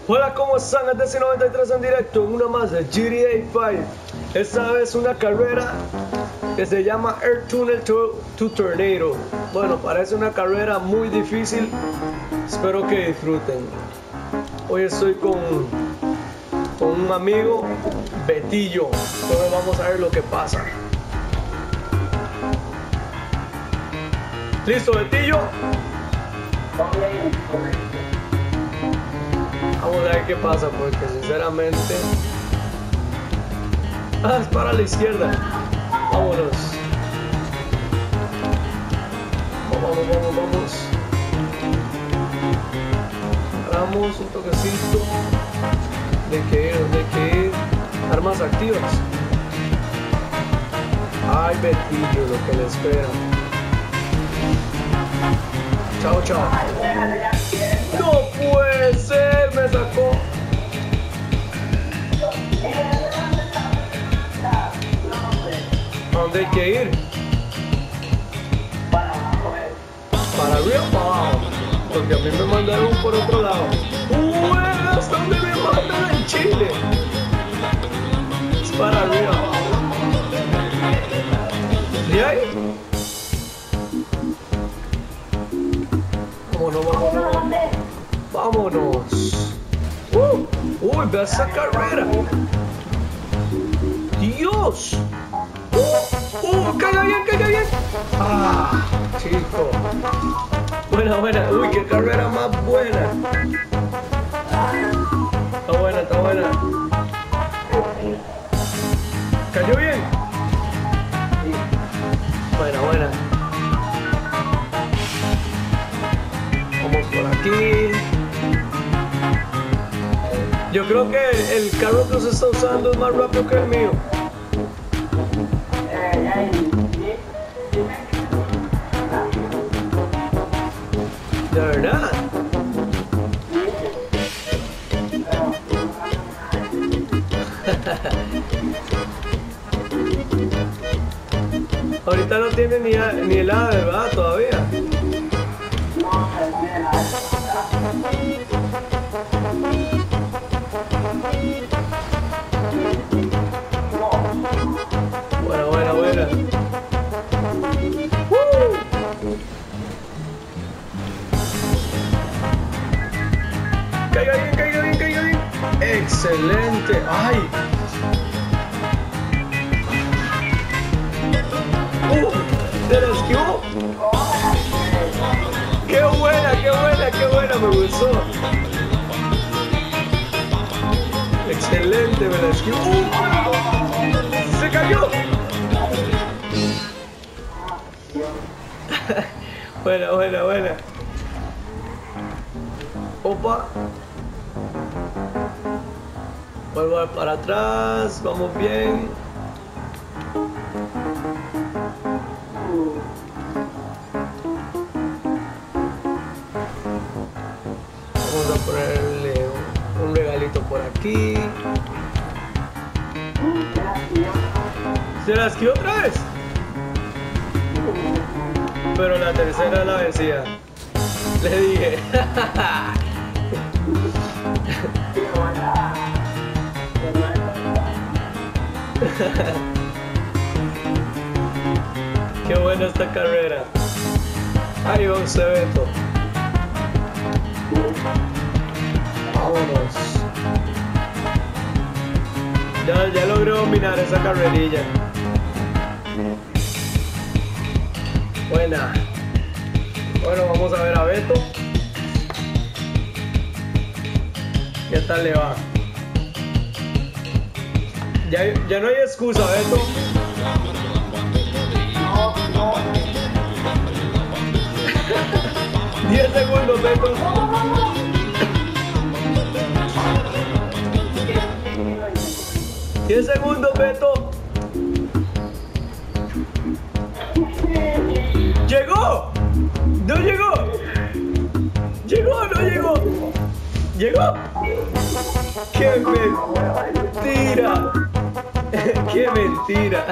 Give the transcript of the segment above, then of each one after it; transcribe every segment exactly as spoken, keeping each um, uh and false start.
Hola, ¿cómo están? Es D C noventa y tres en directo en una más de G T A cinco. Esta vez una carrera que se llama Air Tunnel to, to Tornado. Bueno, parece una carrera muy difícil. Espero que disfruten. Hoy estoy con, con un amigo, Betillo. Entonces vamos a ver lo que pasa. ¿Listo, Betillo? Vamos a ver qué pasa, porque sinceramente... Ah, es para la izquierda. Vámonos. Vamos, vamos, vamos. Damos un toquecito. De que ir, de que ir. Armas activas. Ay, Betillo, lo que le espera. Chao, chao. No puede ser, me sacó. ¿A dónde hay que ir? Para arriba o para abajo. Porque a mí me mandaron por otro lado. Uy, ¿hasta dónde me mandan en Chile? Es para arriba. ¿Y ahí? Vámonos, vámonos. Vámonos. Uh, uy, ve esa carrera. Dios. Uh, uh, caiga bien, caiga bien. Ah, chico. Buena, buena. Uy, qué carrera más buena. Está buena, está buena. ¿Cayó bien? Buena, buena. Vamos por aquí. Yo creo que el carro que se está usando es más rápido que el mío. ¿De verdad? Ahorita no tiene ni, ni helada, ¿verdad? Todavía. Buena, buena, buena. ¡Woo! Caiga bien, caiga bien, caiga bien. Excelente. Ay. Uh, se la esquivó. Qué buena, qué buena, qué buena, me gustó. Excelente, me la esquivó. Uh, se cayó. Buena, buena, buena. Opa. Vuelvo para atrás, vamos bien. Vamos a ponerle un, un regalito por aquí. ¿Se la esquivó otra vez? Pero la tercera la vencía. Le dije. Qué buena esta carrera. Ahí va usted, Beto. Vámonos. Ya, ya logré dominar esa carrerilla. Buena. Bueno, vamos a ver a Beto. ¿Qué tal le va? Ya, ya no hay excusa, Beto. diez segundos, Beto. diez segundos, Beto. ¡Llegó! ¡No llegó! ¡Llegó, no llegó! ¿Llegó? ¡Qué mentira! ¡Qué mentira!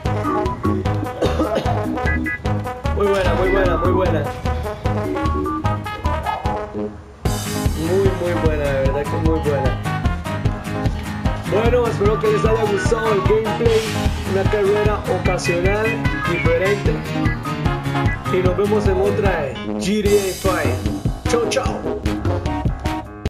Muy buena, muy buena, muy buena. Muy, muy buena, de verdad que muy buena. Bueno, espero que les haya gustado el gameplay, una carrera ocasional, diferente. Y nos vemos en otra de G T A cinco. Chao, chao.